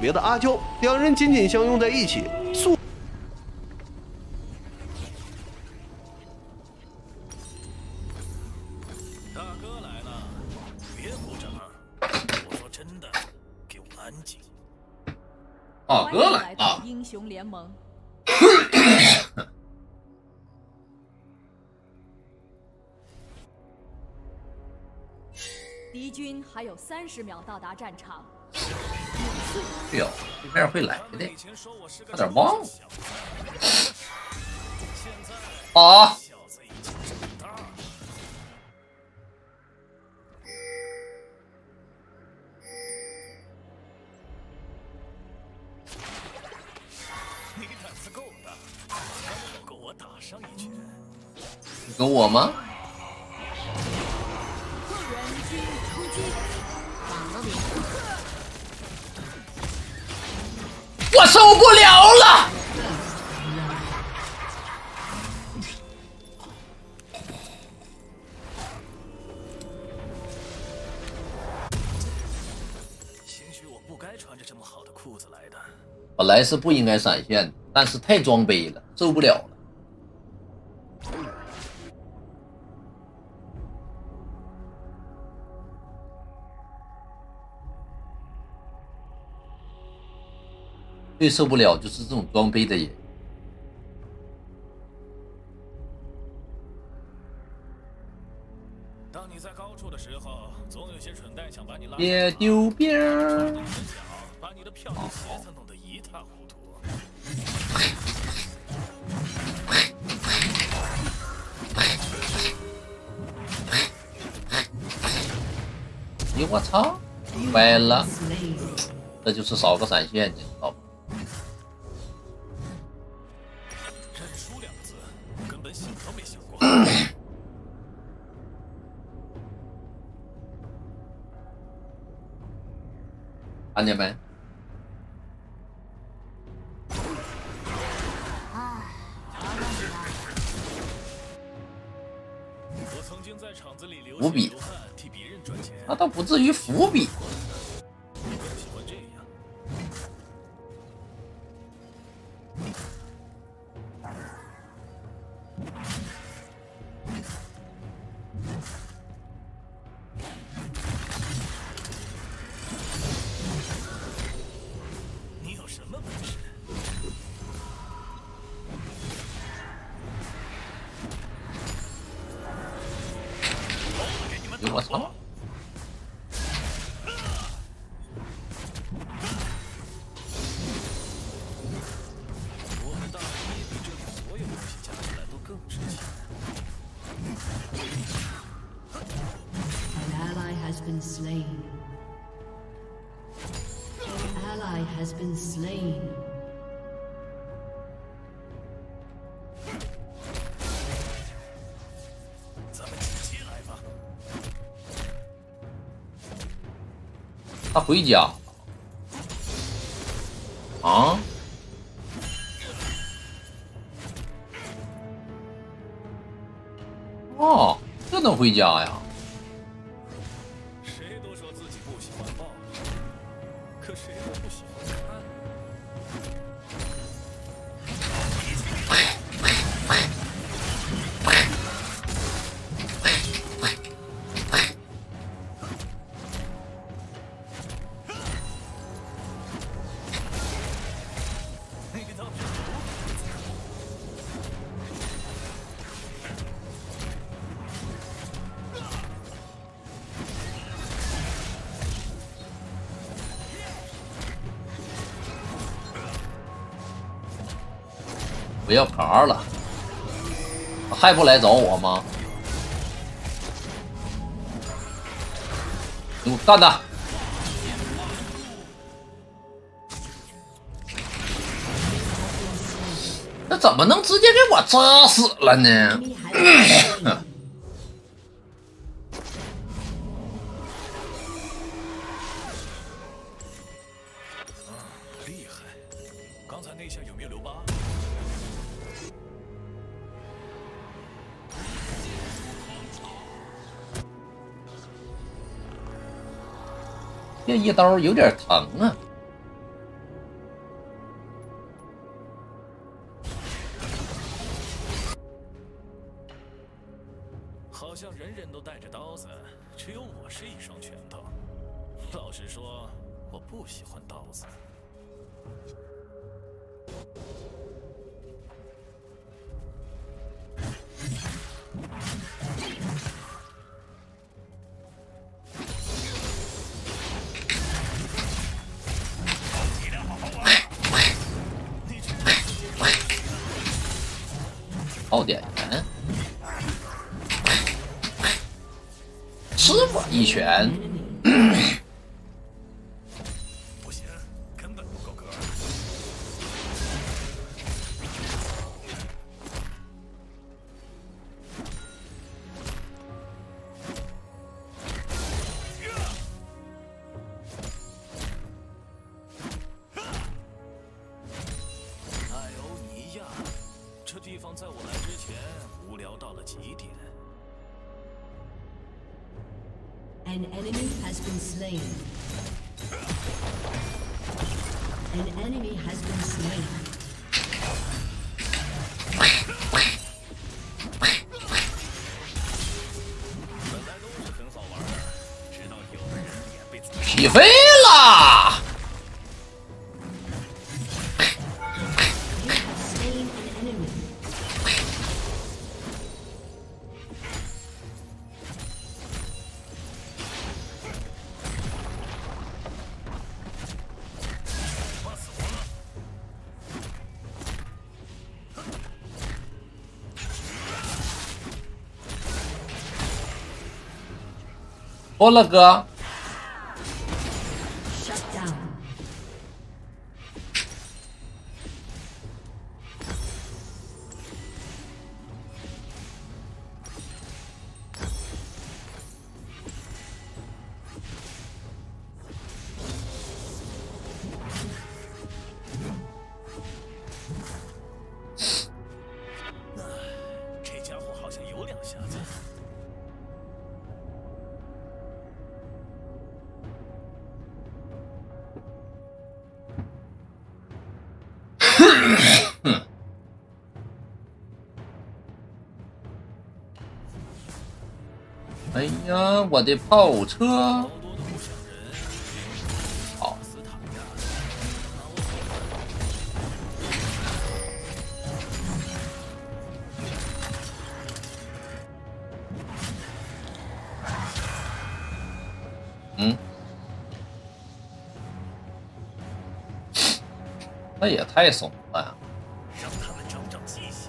别的阿娇，两人紧紧相拥在一起。 大哥来了，别鼓掌！我说真的，给我安静。 大哥来了！ 英雄联盟。敌军还有30秒到达战场。 对哦，对面会来的，差点忘了。啊！ 你胆子够大，够我打上一拳。 你跟我吗？我受不了了！ 兴许我不该穿着这么好的裤子来的。 本来是不应该闪现的，但是太装杯了，受不了了。最受不了就是这种装杯的人。 当你在高处的时候，总有些蠢蛋想把你拉。 别丢边儿！ 把你的漂亮鞋子弄得一塌糊涂。 哎我操，歪了！这就是少个闪现，你知道吗？ 认输两个字，根本想都没想过。 看见没？ 我曾经在厂子里流伏笔， 血流汗，替别人赚钱。 那倒不至于伏笔。 我更喜欢这样。你有什么本事？给你们我操！ 我的大衣比这里所有东西加起来都更值钱。 An ally has been slain. An ally has been slain. 咱们起来吧。 他回家啊？哦，这能回家呀？ 谁都说自己不喜欢暴力，可谁都不喜欢看。那倒是不要卡了，还不来找我吗？你给我干他！那怎么能直接给我扎死了呢？ 厉害！刚才那下有没有留疤？ 这一刀有点疼啊！ 好像人人都带着刀子，只有我是一双拳头。老实说，我不喜欢刀子。 爆点员，吃我一拳！ 不行，根本不够格。艾欧尼亚，这地方在我来之前无聊到了极点。 An enemy has been slain. An enemy has been slain. 本来都是很好玩的，直到有的人脸被起飞啦！ You have slain an enemy. 怕死我了。 波了哥， Shut down. 这家伙好像有两下子。 哎呀，我的炮车！ 好多的不像人。 好斯坦呀， 嗯，那也太怂了呀！ 让他们长长记性。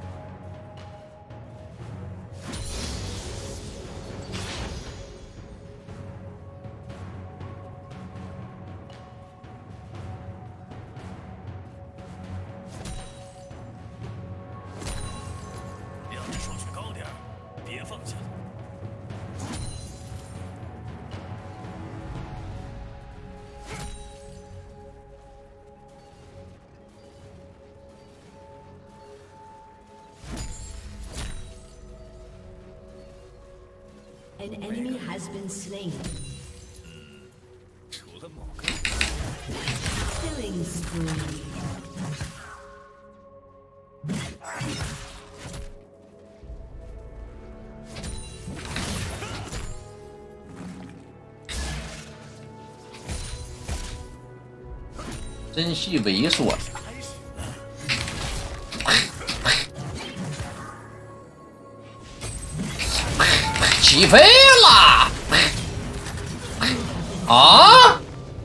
两只手举高点儿，别放下。 An enemy has been slain. 除了某个， Killing spree. 真系猥琐。起飞啦！啊！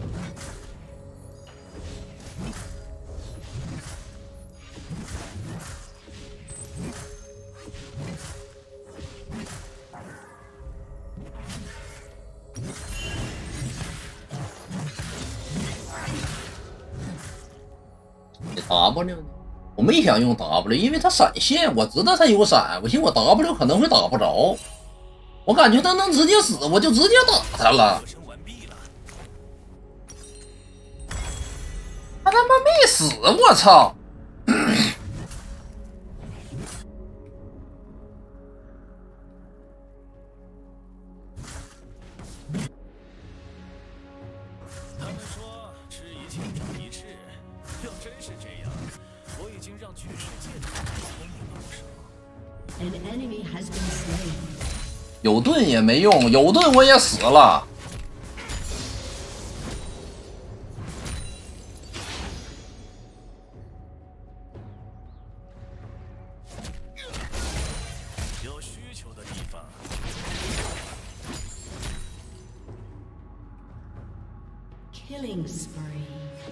这 W 呢？我没想用 W， 因为它闪现，我知道它有闪，我寻我 W 可能会打不着。我感觉他能直接死，我就直接打他了。 课程完毕了。 他他妈没死，我操！ 他们说吃一堑长一智，要真是这样，我已经让全世界的人聪明了不少。 An enemy has been slain. 有盾也没用，有盾我也死了。 有需求的地方。 Killing spree.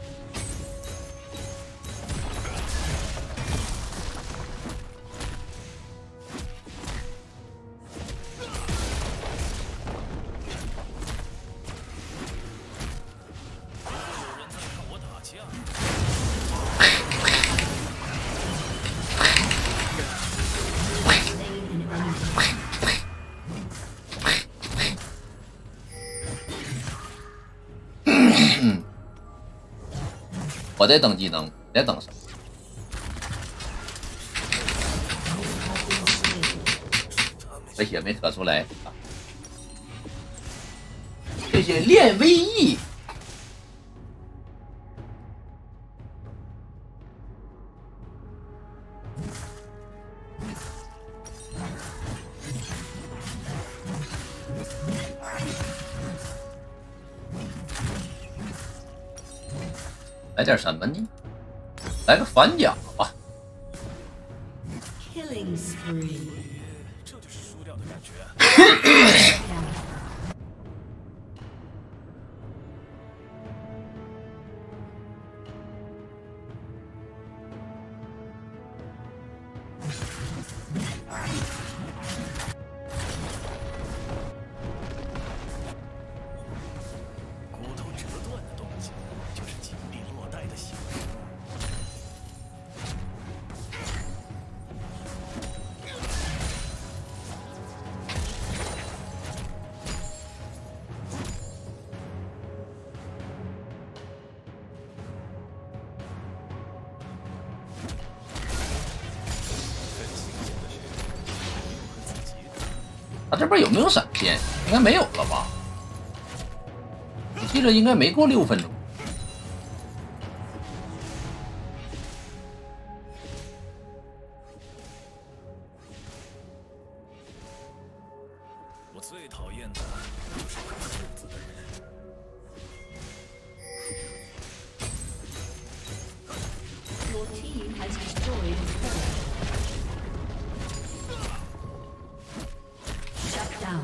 Slain an enemy. 我在等技能，在等什么？这血没扯出来。谢谢练威 E。来点什么呢？来个反甲吧。 Killing spree. 这就是输掉的感觉。骨头折断的东西，就是紧闭落袋的形式。 他这边有没有闪现？应该没有了吧？我记得应该没过6分钟。 我最讨厌的就是剐兔子的人。 Your team has destroyed a turret. Shut down.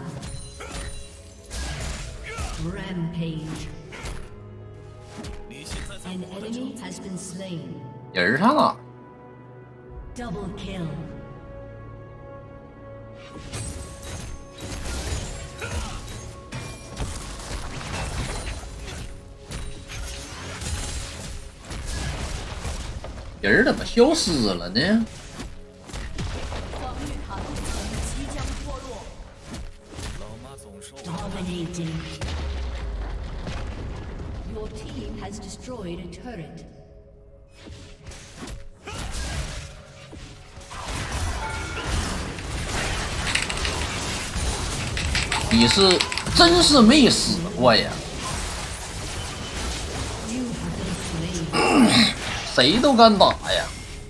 Rampage. 你现在在 An 我的 enemy has been slain. 人上啊！ Double kill. 人怎么消失了呢？ 防御塔楼层即将脱落。 老妈总说我 Dominating. Your team has destroyed a turret. 你是真是没死过呀！ You have been slain. 谁都敢打呀！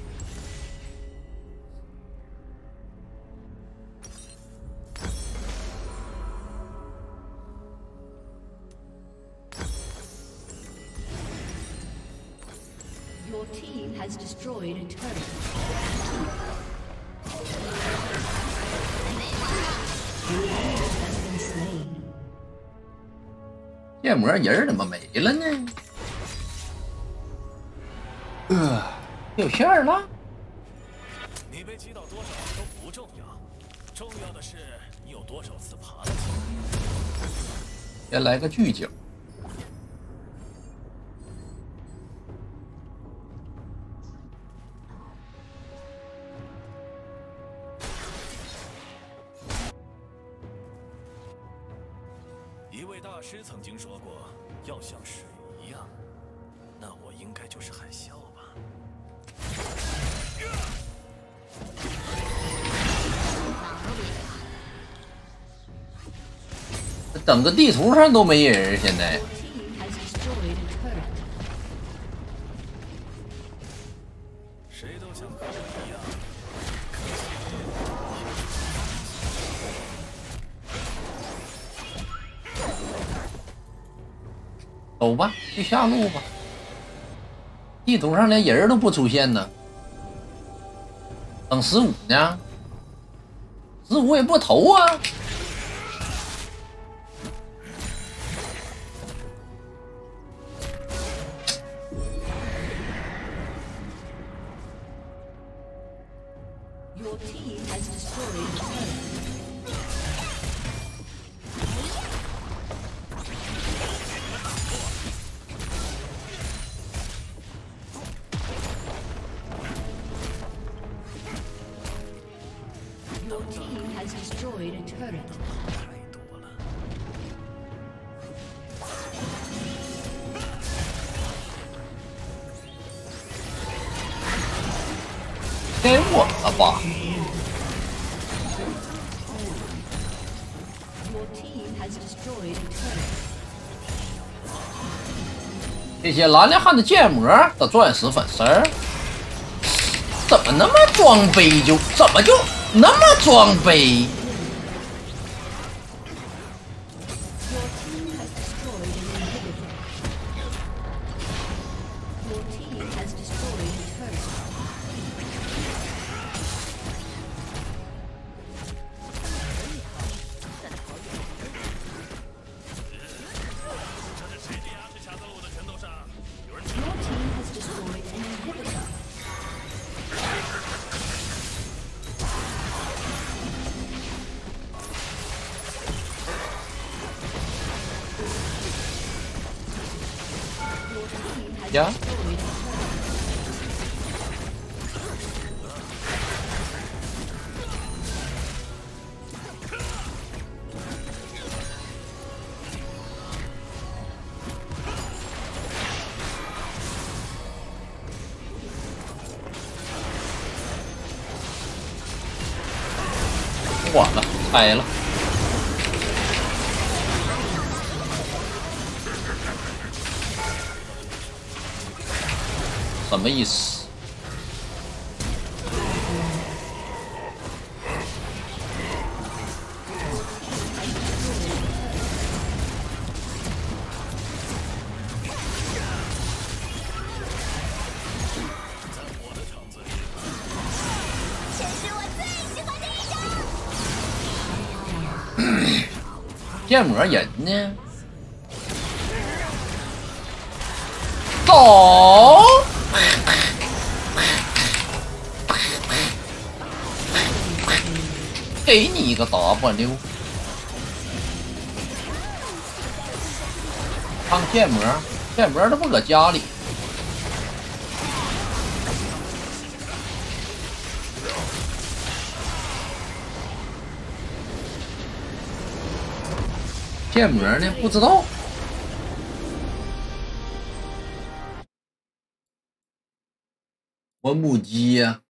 Your team has destroyed a turret. Has been slain. 建模人怎么没了呢？掉线儿了。 你被击倒多少都不重要，重要的是你有多少次爬了起来。 先来个巨脚。 一位大师曾经说过，要像水一样，那我应该就是海啸吧。 整个地图上都没人，现在 Your team has destroyed a turret. 谁都想和我一样，可惜走吧，去下路吧。地图上连人都不出现呢。等15呢？15也不投啊。 Your team has destroyed a turret. 给我了吧！这些蓝莲汉的建模的钻石粉丝儿，怎么那么装逼就那么装逼？呀！完了，拆了。什么意思？建模人呢？走！给你一个 W。看建模，建模都不搁家里。建模呢？不知道。我母鸡呀！